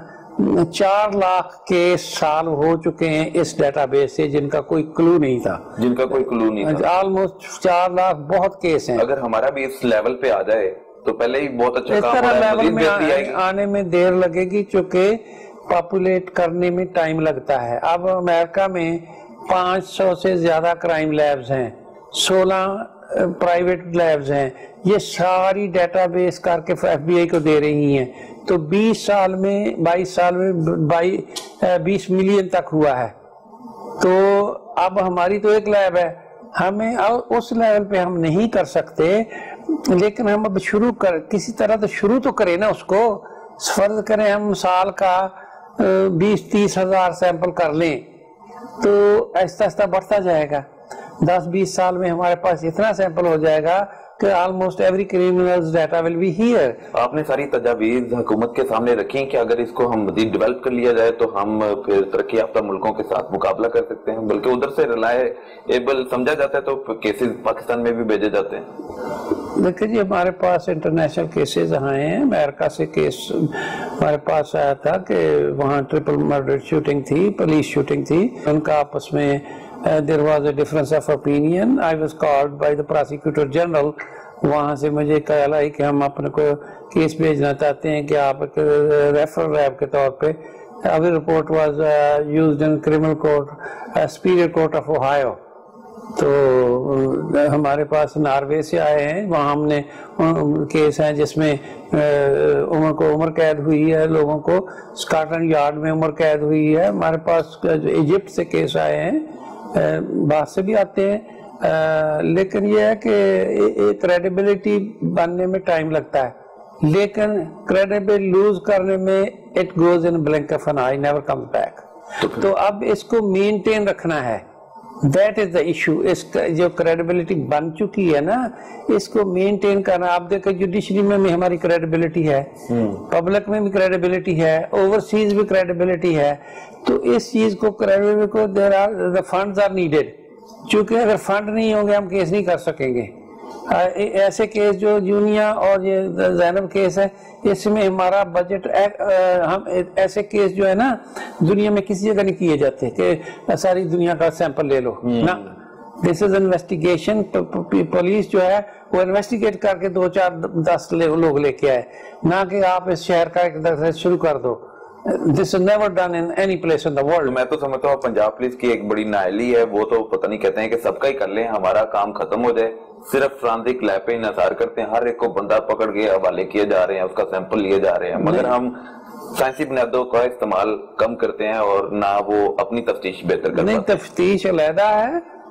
چار لاکھ کیس سالو ہو چکے ہیں اس ڈیٹا بیس سے، جن کا کوئی کلو نہیں تھا جن کا کوئی کلو نہیں تھا آلموسٹ چار لاکھ بہت کیس ہیں. اگر ہمارا بھی اس لیول پہ آ جائے تو پہلے ہی بہت اچھا کام ہو رہا ہے. لیول میں آنے میں دیر لگے گی چونکہ پاپولیٹ کرنے میں ٹائم لگتا ہے. اب امریکہ میں پانچ سو سے زیادہ کرائم لیبز ہیں، سولہ پرائیویٹ لیبز ہیں، یہ ساری ڈیٹا بیس کر کے ایف بی آئی کو دے رہی ہیں. تو بیس سال میں بائیس سال میں بیس ملین تک ہوا ہے. تو اب ہماری تو ایک لیب ہے، ہمیں اس لیول پہ ہم نہیں کر سکتے، لیکن ہم اب شروع کر کسی طرح تو شروع تو کریں نا. اس کو فرض کریں ہم سال کا بیس تیس ہزار سیمپل کر لیں تو آہستہ آہستہ بڑھتا جائے گا. دس بیس سال میں ہمارے پاس اتنا سیمپل ہو جائے گا کہ almost every criminals data will be here. آپ نے ساری تجاویز حکومت کے سامنے رکھی کہ اگر اس کو ہم مزید ڈیولپ کر لیا جائے تو ہم پھر ترقی یافتہ ملکوں کے ساتھ مقابلہ کر سکتے ہیں، بلکہ ادھر سے ریلائبل سمجھا جاتا ہے تو کیسز پاکستان میں بھی بھیجے جاتے ہیں. دیکھیں جی ہمارے پاس انٹرنیشنل کیسز آئے ہیں. امریکہ سے کیس ہمارے پاس آیا تھا کہ وہاں ٹرپل مرڈر شوٹنگ تھی، پولیس شوٹنگ تھی، ان کا آپس میں Uh, there was a difference of opinion. I was called by the prosecutor general. وہاں سے مجھے کہا ہے کہ ہم اپنے کو کیس بھیجنا چاہتے ہیں کہ آپ ریفرل ریب کے طور پہ. Our report was uh, used in criminal court, uh, superior court of Ohio. تو ہمارے پاس ناروے سے آئے ہیں، وہاں ہم نے کیس ہیں جس میں عمر کو عمر قید ہوئی ہے، لوگوں کو اسکاٹلینڈ یارڈ میں عمر قید ہوئی ہے. ہمارے پاس ایجپٹ سے کیس آئے ہیں، باہر سے بھی آتے ہیں. لیکن یہ ہے کہ کریڈیبلٹی بننے میں ٹائم لگتا ہے، لیکن کریڈیبل لوز کرنے میں it goes in blink of an eye, never comes back. تو اب اس کو مینٹین رکھنا ہے، دیٹ از دا ایشو. اس جو کریڈیبلٹی بن چکی ہے نا اس کو مینٹین کرنا. آپ دیکھیں جوڈیشری میں بھی ہماری کریڈیبلٹی ہے، پبلک میں بھی کریڈیبلٹی ہے، اوورسیز بھی کریڈیبلٹی ہے. تو اس چیز کو کریڈیبلٹی کو there are the funds are needed, چونکہ اگر فنڈ نہیں ہوں گے ہم کیس نہیں کر سکیں گے. ایسے کیس جو جونیا اور یہ زینب کیس ہے اس میں ہمارا بجٹ، ہم ایسے کیس جو ہے نا دنیا میں کسی جگہ نہیں کیے جاتے کہ ساری دنیا کا سیمپل لے لو نا. دس از انویسٹیگیشن. پولیس جو ہے وہ انویسٹیگیٹ کر کے دو چار دس لوگ لے کے آئے، نہ کہ آپ اس شہر کا ایک درس شروع کر دو. This is never done in any place in the world. میں تو سمجھتا ہوں پنجاب پولیس کی ایک بڑی نااہلی ہے، وہ تو پتہ نہیں کہتے ہیں کہ سب کا ہی کر لیں، ہمارا کام ختم ہو جائے، صرف فرانزک لیب پہ انحصار کرتے ہیں، ہر ایک کو بندہ پکڑ کے حوالے کیے جا رہے ہیں، اس کا سیمپل لیے جا رہے ہیں، مگر ہم سائنسی بنیادوں کا استعمال کم کرتے ہیں اور نہ وہ اپنی تفتیش بہتر کرتے ہیں. نہیں، تفتیش علیحدہ ہے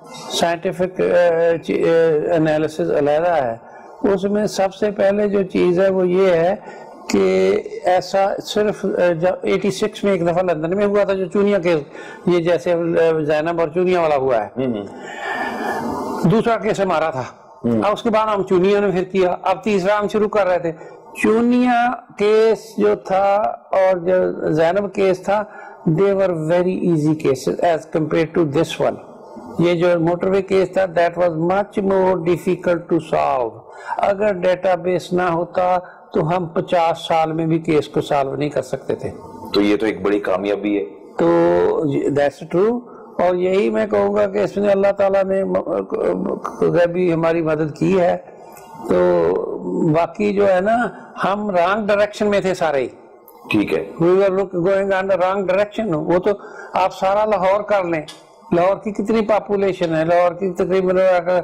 سائنٹیفک انالیسز علیحدہ ہے. اس میں سب سے پہلے جو چیز ہے وہ یہ ہے کہ ایسا صرف جب ایٹی سکس میں ایک دفعہ لندن میں ہوا تھا جو چونیا کیس، یہ جیسے زینب اور چونیا والا ہوا ہے، دوسرا کیس ہمارا تھا. اب اس کے بعد ہم چونیا نے پھر کیا، اب تیسرا ہم شروع کر رہے تھے. چونیا کیس جو تھا اور جو زینب کیس تھا they were very easy cases as compared to this one. یہ جو موٹر وے کیس تھا that was much more difficult to solve. اگر ڈیٹا بیس نہ ہوتا تو ہم پچاس سال میں بھی کیس کو سالو نہیں کر سکتے تھے. تو یہ تو ایک بڑی کامیابی ہے. تو that's true. اور یہی میں کہوں گا کہ اس میں اللہ تعالیٰ نے بھی ہماری مدد کی ہے. تو باقی جو ہے نا ہم رانگ ڈائریکشن میں تھے سارے ہی. ٹھیک ہے. We were going on the wrong direction. وہ تو آپ سارا لاہور کر لیں، لاہور کی کتنی پاپولیشن ہے، لاہور کی تقریباً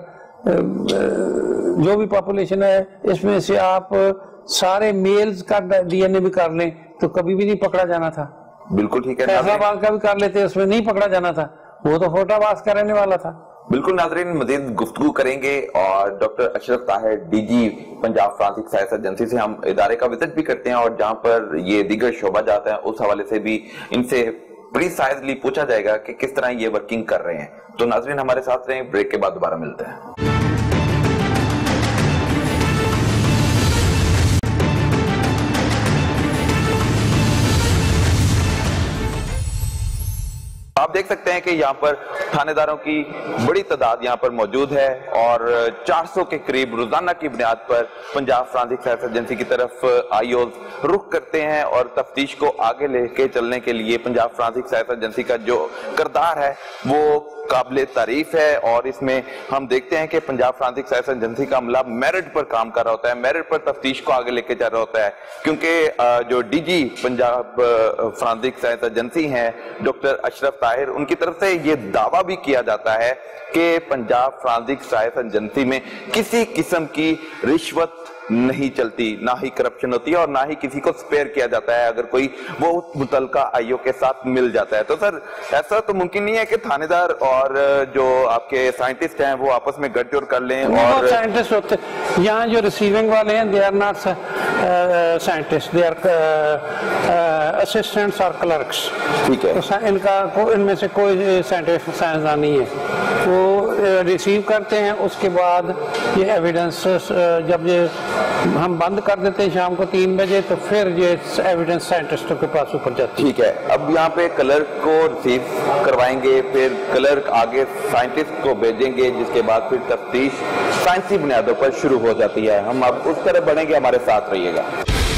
جو بھی پاپولیشن ہے اس میں سے آپ سارے میلز کا ڈی این اے بھی کر لیں تو کبھی بھی نہیں پکڑا جانا تھا. بالکل ٹھیک ہے. فیصلہ آباد کا بھی کر لیتے اس میں نہیں پکڑا جانا تھا، وہ تو فوٹا باز کا رہنے والا تھا. بالکل. ناظرین مزید گفتگو کریں گے اور doctor Ashraf Tahir D G Punjab forensic science agency سے ہم ادارے کا وزٹ بھی کرتے ہیں اور جہاں پر یہ دیگر شعبہ جات ہیں اس حوالے سے بھی ان سے پریسائزلی پوچھا جائے گا کہ کس طرح یہ ورکنگ کر رہے ہیں. تو ناظرین ہمارے ساتھ رہیں، بریک کے بعد دوبارہ ملتے ہیں. آپ دیکھ سکتے ہیں کہ یہاں پر تھانے داروں کی بڑی تعداد یہاں پر موجود ہے اور چار سو کے قریب روزانہ کی بنیاد پر پنجاب فرانسک سائنس ایجنسی کی طرف آئی اوز رخ کرتے ہیں اور تفتیش کو آگے لے کے چلنے کے لیے پنجاب فرانسک سائنس ایجنسی کا جو کردار ہے وہ قابل تعریف ہے. اور اس میں ہم دیکھتے ہیں کہ پنجاب فرانسک سائنس ایجنسی کا عملہ میرٹ پر کام کر رہا ہوتا ہے، میرٹ پر تفتیش کو آگے لے کے جا رہا ہوتا ہے، کیونکہ جو D G Punjab forensic science agency ہیں ڈاکٹر اشرف طاہر، ان کی طرف سے یہ دعویٰ بھی کیا جاتا ہے کہ پنجاب فرانسک سائنس ایجنسی میں کسی قسم کی رشوت نہیں چلتی، نہ ہی کرپشن ہوتی ہے اور نہ ہی کسی کو سپیئر کیا جاتا ہے اگر کوئی وہ متعلقہ آئیو کے ساتھ مل جاتا ہے. تو سر ایسا تو ممکن نہیں ہے کہ تھانے دار اور جو آپ کے سائنٹسٹ ہیں وہ آپس میں گٹ جوڑ کر لیں؟ اور سائنٹسٹ ہوتے یہاں جو ریسیونگ والے ہیں they are not scientists, they are assistants or clerks. ٹھیک ہے. ان کا ان میں سے کوئی سائنٹسٹ سائنسدان نہیں ہے. وہ ریسیو کرتے ہیں، اس کے بعد یہ ایویڈنس جب یہ ہم بند کر دیتے ہیں شام کو تین بجے تو پھر یہ ایویڈنس سائنٹسٹوں کے پاس اوپر جاتی ہے. ٹھیک ہے. اب یہاں پہ کلرک کو ریسیو کروائیں گے، پھر کلرک آگے سائنٹسٹ کو بھیجیں گے، جس کے بعد پھر تفتیش سائنسی بنیادوں پر شروع ہو جاتی ہے. ہم اب اس طرح بڑھیں گے، ہمارے ساتھ رہیے گا.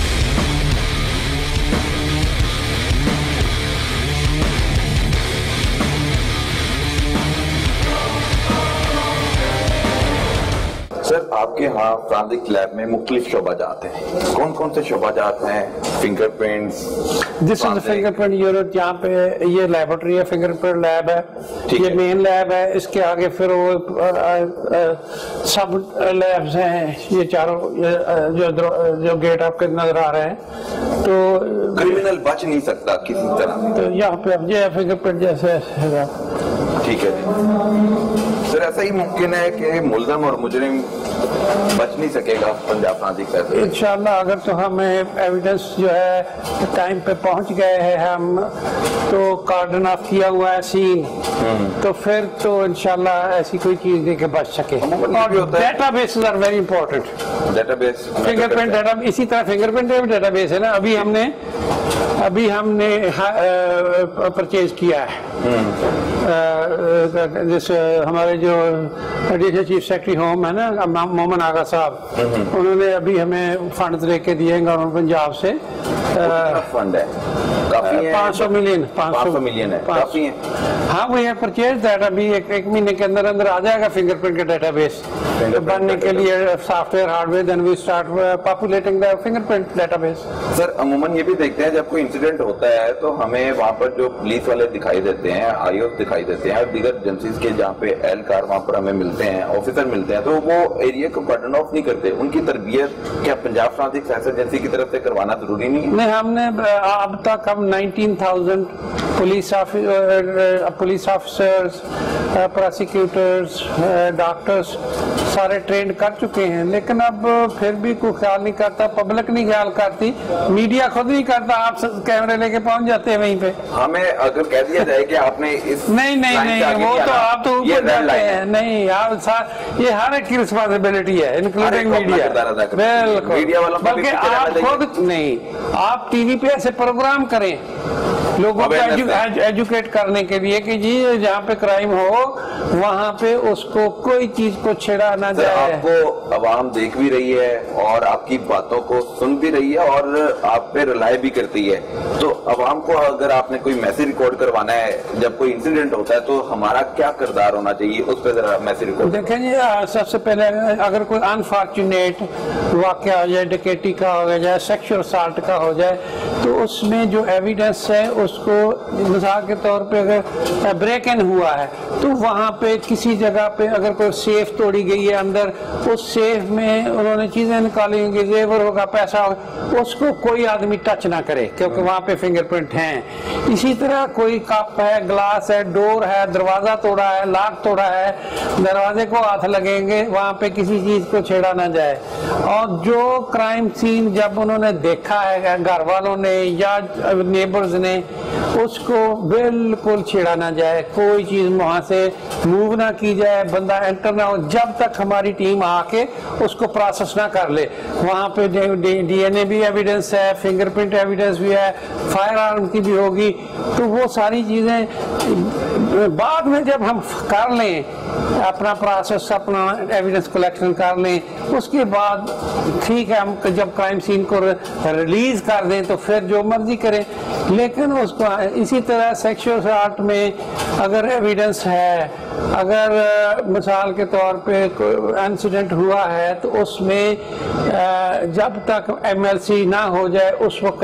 سر آپ کے ہاں فرانسک لیب میں مختلف شعبہ جات ہیں، کون کون سے شعبہ جات ہیں؟ Fingerprints, this is fingerprint unit, یہاں پہ یہ لیبورٹری ہے، فنگر پرنٹ لیب ہے، یہ مین لیب ہے. اس کے آگے پھر وہ سب لیبز ہیں، یہ چاروں جو گیٹ آپ کے نظر آ رہے ہیں. تو کریمنل بچ نہیں سکتا کسی طرح. تو یہاں پہ اب یہ فنگر پرنٹ جیسے. ٹھیک ہے جی. سر ایسا ہی ممکن ہے کہ ملزم اور مجرم بچ نہیں سکے گا پنجاب فرانسک سائنس؟ انشاءاللہ اگر تو ہمیں ایویڈنس جو ہے ٹائم پہ پہنچ گئے ہیں ہم تو کارڈن آف کیا ہوا ہے سین، تو پھر تو انشاءاللہ ایسی کوئی چیز دے کے بچ سکے. Databases are very important. Database fingerprint data اسی طرح فنگر پرنٹ ڈیٹا بیس ہے نا. ابھی ہم نے ابھی ہم نے پرچیز کیا ہے جیسے ہمارے جو ایڈیشنل چیف سیکرٹری ہوم ہے نا مومن آغا صاحب، انہوں نے ابھی ہمیں فنڈ لے کے دیے گورنمنٹ پنجاب سے. فنڈ ہے پانچ سو ملین پانچ سو ملین ہے کافی ہے. ہاں وی ہیو پرچیز دیٹ. ابھی ایک مہینے کے اندر اندر آ جائے گا فنگر پرنٹ کا ڈیٹا بیس بننے کے لیے software hardware. Then we start populating the fingerprint database. Sir عموماً یہ بھی دیکھتے ہیں جب کوئی انسیڈنٹ ہوتا ہے تو ہمیں وہاں پر جو پولیس والے دکھائی دیتے ہیں، آئی اوز دکھائی دیتے ہیں اور دیگر ایجنسیز کے جہاں پہ اہلکار وہاں پر ہمیں ملتے ہیں، آفیسر ملتے ہیں، تو وہ ایریا کو کارڈن آف نہیں کرتے. ان کی تربیت کیا پنجاب فرانسک سائنس ایجنسی کی طرف سے کروانا ضروری نہیں ہے؟ نہیں، ہم نے اب تک ہم nineteen thousand police police officers, prosecutors, doctors सारे ट्रेंड कर चुके हैं, लेकिन अब फिर भी कोई ख्याल नहीं करता, पब्लिक नहीं ख्याल करती, मीडिया खुद नहीं करता, आप कैमरे लेके पहुंच जाते हैं वहीं पे। हमें अगर कह दिया जाए कि आपने इस नहीं नहीं नहीं वो तो आप तो ऊपर जाते हैं, नहीं आप ये हर एक की रिस्पॉन्सिबिलिटी है, इंक्लूडिंग मीडिया। बिल्कुल, बल्कि आप खुद नहीं, आप टीवी पे ऐसे प्रोग्राम करें लोगों को एजुकेट करने के लिए कि जी जहाँ पे क्राइम हो वहाँ पे उसको कोई चीज को छेड़ा ना जाए। आपको आवाम देख भी रही है और आपकी बातों को सुन भी रही है और आप पे रिलाई भी करती है, तो आवाम को अगर आपने कोई मैसेज रिकॉर्ड करवाना है जब कोई इंसिडेंट होता है तो हमारा क्या किरदार होना चाहिए, उस पर जरा मैसेज रिकॉर्ड। देखें जी, सबसे पहले अगर कोई अनफॉर्चुनेट वाकया हो जाए, डकैती का हो जाए, सेक्सुअल असॉल्ट का हो जाए, तो उसमें जो एविडेंस है उसको मिसाल के तौर पे अगर ब्रेक इन हुआ है तो वहाँ पे किसी जगह पे अगर कोई सेफ तोड़ी गई है, अंदर उस सेफ में उन्होंने चीजें निकाली होंगी, जेवर होगा, पैसा होगा, उसको कोई आदमी टच ना करे क्योंकि वहाँ पे फिंगरप्रिंट हैं। इसी तरह कोई कप है, ग्लास है, डोर है, दरवाजा तोड़ा है, लॉक तोड़ा है, दरवाजे को हाथ लगेंगे, वहाँ पे किसी चीज को छेड़ा ना जाए। और जो क्राइम सीन जब उन्होंने देखा है घर वालों ने या नेबर्स ने, उसको बिल्कुल छेड़ा ना जाए, कोई चीज वहां से मूव ना की जाए, बंदा एंटर ना हो जब तक हमारी टीम आके उसको प्रोसेस ना कर ले। वहां पे डीएनए भी एविडेंस है, फिंगरप्रिंट एविडेंस भी है, फायर आर्म की भी होगी, तो वो सारी चीजें बाद में जब हम कर लें, अपना प्रोसेस, अपना एविडेंस कलेक्शन कर लें, उसके बाद ठीक है हम जब क्राइम सीन को रिलीज कर दें तो फिर जो मर्जी करें। लेकिन उसको इसी तरह सेक्सुअल असॉल्ट में अगर एविडेंस है, अगर मिसाल के तौर पे कोई इंसिडेंट हुआ है तो उसमें जब तक एमएलसी ना हो जाए उस वक्त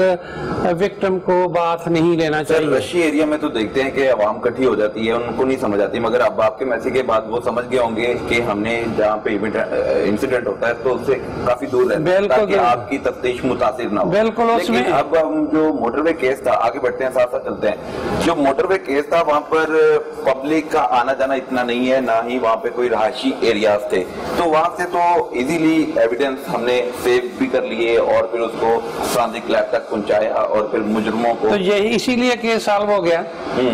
तक विक्टिम को बात नहीं लेना चाहिए। रशी एरिया में तो देखते हैं कि आवाम इकट्ठी हो जाती है, उनको नहीं समझ आती, मगर अब आपके मैसेज के बाद वो समझ गए होंगे कि हमने जहाँ पे इंसिडेंट होता है तो उससे काफी दूर रहना है ताकि आपकी तफ्तीश मुतासिर ना हो। बिल्कुल। उसमें अब हम जो मोटरवे केस था, आगे बढ़ते हैं, साथ साथ चलते हैं, जो मोटरवे केस था वहाँ पर पब्लिक का आना जाना इतना नहीं है, ना ही वहाँ पे कोई रहायशी एरियाज थे, तो वहाँ से तो इजीली एविडेंस हमने सेव भी कर लिए और फिर उसको फॉरेंसिक लैब तक पहुंचाया और फिर मुजरमों को, तो यही इसीलिए केस सॉल्व हो गया,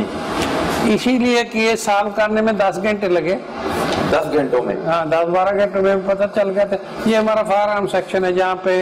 इसीलिए केस सॉल्व करने में दस घंटे लगे। दस घंटों में? हाँ, दस बारह घंटों में पता चल गया था। ये हमारा फायर आर्म सेक्शन है जहाँ पे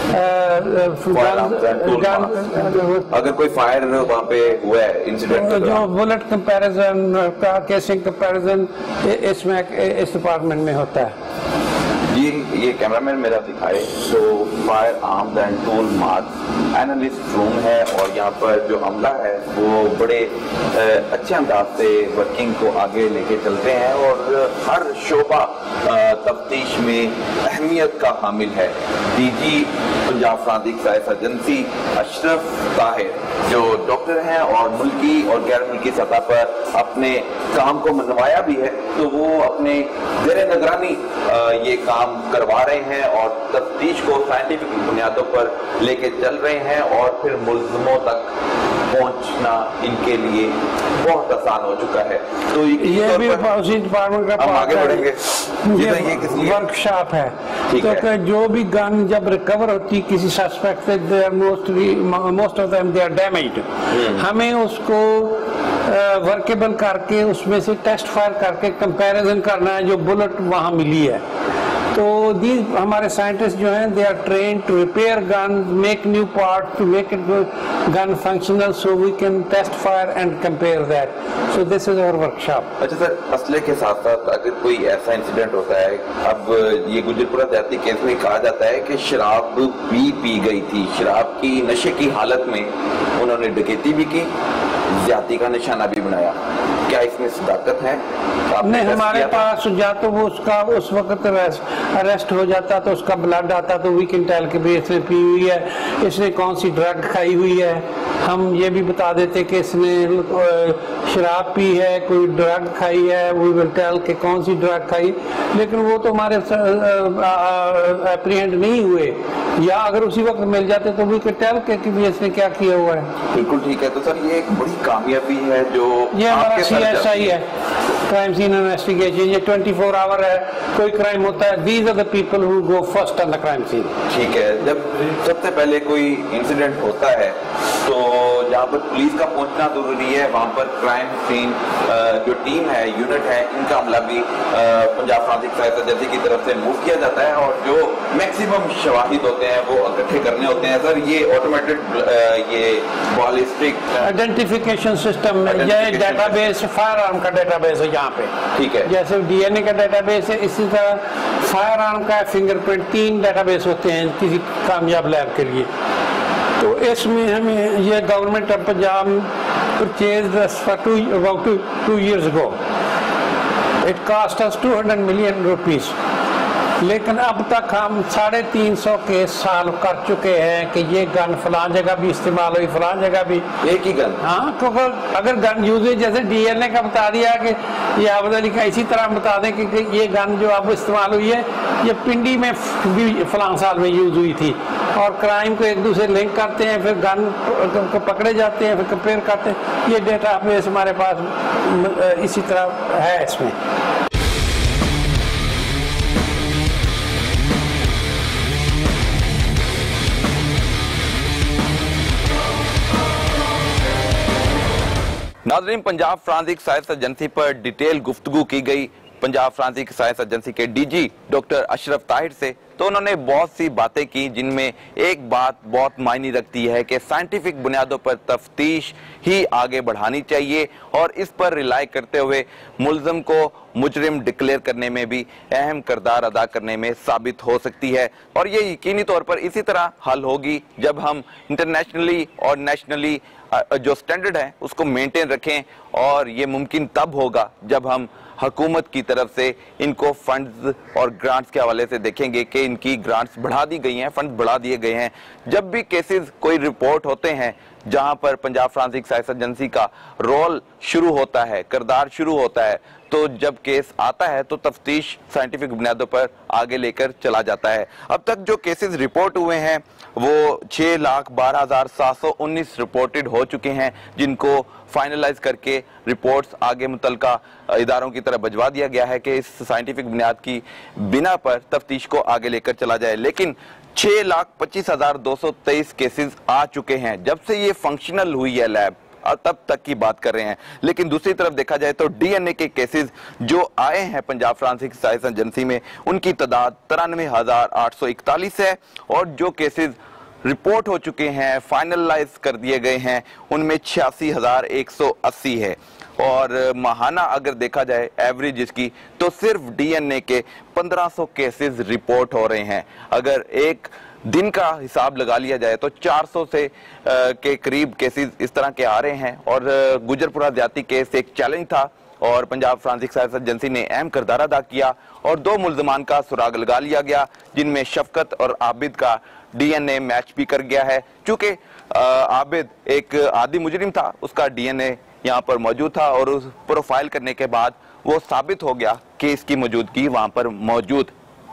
अगर कोई फायर वहाँ पे हुआ है इंसिडेंट, जो बुलेट कंपैरिजन का केसिंग कंपैरिजन इसमें इस डिपार्टमेंट में होता है। ये ये कैमरामैन मेरा दिखाए तो firearms and tool mark analyst room है और यहाँ पर जो अमला है वो बड़े अच्छे अंदाज से वर्किंग को आगे लेके चलते हैं और हर शोबा तफ्तीश में अहमियत का हामिल है। DG Punjab forensic science agency Ashraf Tahir जो डॉक्टर हैं और मुल्की और गैर मुल्की सतह पर अपने काम को मनवाया भी है, तो वो अपने ज़ेरे निगरानी ये काम करवा रहे हैं और तफ्तीश को साइंटिफिक बुनियादों पर लेके चल रहे हैं और फिर मुल्ज़िमों तक पहुंचना इनके लिए बहुत आसान हो चुका है। तो ये भी उसी डिपार्टमेंट का हम आगे बढ़ेंगे। ये वर्कशॉप है, तो जो भी गन जब रिकवर होती है किसी सस्पेक्ट से, they are mostly most of them they are damaged, हमें उसको वर्केबल करके उसमें से टेस्ट फायर करके कंपैरिजन करना है जो बुलेट वहां मिली है। तो दी हमारे साइंटिस्ट जो हैं they are train to repair gun, make new part to make it gun functional so we can test fire and compare that. So this is our workshop. अच्छा सर, असले के साथ साथ अगर कोई ऐसा इंसिडेंट होता है, अब ये गुजरपुरा ज्यादती केस में कहा जाता है कि शराब भी पी गई थी, शराब की नशे की हालत में उन्होंने डकैती भी की, ज्यादती का निशाना भी बनाया, क्या इसमें सदाकत है? नहीं, हमारे पास या तो वो उसका उस वक्त अरेस्ट हो जाता तो उसका ब्लड आता तो वी कैन टेल कि भी इसने पी हुई है, इसने कौन सी ड्रग खाई हुई है, ہم یہ بھی بتا دیتے کہ اس نے شراب پی ہے, کوئی ڈرگ کھائی ہے, وی ول ٹیل کہ کون سی ڈرگ کھائی, لیکن وہ تو ہمارے اپریہینڈ نہیں ہوئے, یا اگر اسی وقت مل جاتے تو وی کین ٹیل کہ اس نے کیا کیا ہوا ہے. بالکل ٹھیک ہے. تو سر یہ ایک بڑی کامیابی ہے جو یہ ہمارا سی ایس آئی ہے, کرائم سین انویسٹیگیشن. یہ ٹوینٹی فور آور ہے, کوئی کرائم ہوتا ہے, these are the people who go first on the crime scene. ٹھیک ہے. جب سب سے پہلے کوئی انسیڈنٹ ہوتا ہے تو جہاں پر پولیس کا پہنچنا ضروری ہے, وہاں پر کرائم سین جو ٹیم ہے, یونٹ ہے, ان کا عملہ بھی پنجاب فرانسک سائنس ایجنسی کی طرف سے موو کیا جاتا ہے, اور جو میکسیمم شواہد ہوتے ہیں وہ اکٹھے کرنے ہوتے ہیں. سر یہ آٹومیٹڈ یہ بالسٹک آئیڈینٹیفیکیشن سسٹم, یہ ڈیٹا بیس فائر آرم کا ڈیٹا بیس ہے یہاں پہ. ٹھیک ہے. جیسے ڈی این اے کا ڈیٹا بیس ہے, اسی طرح فائر آرم کا فنگر پرنٹ, تین ڈیٹا بیس ہوتے ہیں کسی کامیاب لیب کے لیے. تو اس میں ہمیں یہ government of Punjab purchase for two about two years ago, it cost us two hundred million rupees. لیکن اب تک ہم ساڑھے تین سو کیس سالو کر چکے ہیں کہ یہ گن فلان جگہ بھی استعمال ہوئی, فلان جگہ بھی. ایک ہی گن. ہاں, کیونکہ اگر گن یوز ہوئی, جیسے ڈی این اے کا بتا دیا کہ یہ عابد علی کا, اسی طرح بتا دیں کہ یہ گن جو اب استعمال ہوئی ہے یہ پنڈی میں بھی فلان سال میں یوز ہوئی تھی, اور کرائم کو ایک دوسرے لنک کرتے ہیں, پھر گن کو پکڑے جاتے ہیں, پھر کمپیئر کرتے ہیں. یہ ڈیٹا بیس ہمارے پاس اسی طرح ہے. اس میں ناظرین, پنجاب فرانسک سائنس ایجنسی پر ڈیٹیل گفتگو کی گئی پنجاب فرانسک سائنس ایجنسی کے D G doctor Ashraf Tahir سے. تو انہوں نے بہت سی باتیں کی جن میں ایک بات بہت معنی رکھتی ہے کہ سائنٹیفک بنیادوں پر تفتیش ہی آگے بڑھانی چاہیے, اور اس پر ریلائی کرتے ہوئے ملزم کو مجرم ڈکلیئر کرنے میں بھی اہم کردار ادا کرنے میں ثابت ہو سکتی ہے. اور یہ یقینی طور پر اسی طرح حل ہوگی جب ہم انٹرنیشنلی اور نیشنلی جو سٹینڈرڈ ہے اس کو مینٹین رکھیں, اور یہ ممکن تب ہوگا جب ہم حکومت کی طرف سے ان کو فنڈز اور گرانٹس کے حوالے سے دیکھیں گے کہ ان کی گرانٹس بڑھا دی گئی ہیں, فنڈز بڑھا دیے گئے ہیں. جب بھی کیسز کوئی رپورٹ ہوتے ہیں جہاں پر پنجاب فرانسک سائنس ایجنسی کا رول شروع ہوتا ہے, کردار شروع ہوتا ہے, تو جب کیس آتا ہے تو تفتیش سائنٹیفک بنیادوں پر آگے لے کر چلا جاتا ہے. اب تک جو کیسز رپورٹ ہوئے ہیں وہ چھ لاکھ بارہ ہزار سات سو انیس رپورٹڈ ہو چکے ہیں, جن کو فائنلائز کر کے رپورٹس آگے متعلقہ اداروں کی طرف بھجوا دیا گیا ہے کہ اس سائنٹیفک بنیاد کی بنا پر تفتیش کو آگے لے کر چلا جائے. لیکن چھ لاکھ پچیس ہزار دو سو تیئیس کیسز آ چکے ہیں جب سے یہ فنکشنل ہوئی ہے لیب, تب تک کی بات کر رہے ہیں. لیکن دوسری طرف دیکھا جائے تو ڈی این اے کے کیسز جو آئے ہیں پنجاب فرانسک سائنس ایجنسی میں, ان کی تعداد ترانوے ہزار آٹھ سو اکتالیس ہے, اور جو کیسز رپورٹ ہو چکے ہیں, فائنلائز کر دیے گئے ہیں, ان میں چھیاسی ہزار ایک سو اسی ہے. اور ماہانہ اگر دیکھا جائے ایوریج اس کی, تو صرف ڈی این اے کے پندرہ سو کیسز رپورٹ ہو رہے ہیں. اگر ایک دن کا حساب لگا لیا جائے تو چار سو سے کے قریب کیسز اس طرح کے آ رہے ہیں. اور گجرپورہ زیادتی کیس ایک چیلنج تھا, اور پنجاب فرانسک سائنس ایجنسی نے اہم کردار ادا کیا, اور دو ملزمان کا سراغ لگا لیا گیا, جن میں شفقت اور عابد کا ڈی این اے میچ بھی کر گیا ہے. چونکہ عابد ایک عادی مجرم تھا, اس کا ڈی این اے یہاں پر موجود تھا, اور اس پروفائل کرنے کے بعد وہ ثابت ہو گیا کہ اس کی موجودگی وہاں پر موجود,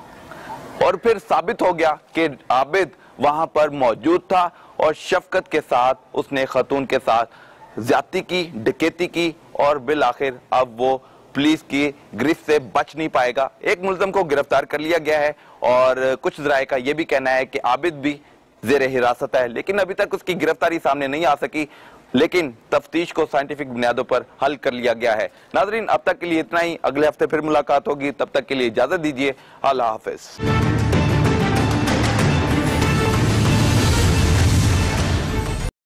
اور پھر ثابت ہو گیا کہ عابد وہاں پر موجود تھا, اور شفقت کے ساتھ اس نے خاتون کے ساتھ زیادتی کی, ڈکیتی کی, اور بالآخر اب وہ پولیس کی گرفت سے بچ نہیں پائے گا. ایک ملزم کو گرفتار کر لیا گیا ہے, اور کچھ ذرائع کا یہ بھی کہنا ہے کہ عابد بھی زیر حراست ہے, لیکن ابھی تک اس کی گرفتاری سامنے نہیں آ سکی. لیکن تفتیش کو سائنٹیفک بنیادوں پر حل کر لیا گیا ہے. ناظرین, اب تک کے لیے اتنا ہی, اگلے ہفتے پھر ملاقات ہوگی, تب تک کے لیے اجازت دیجیے. اللہ حافظ.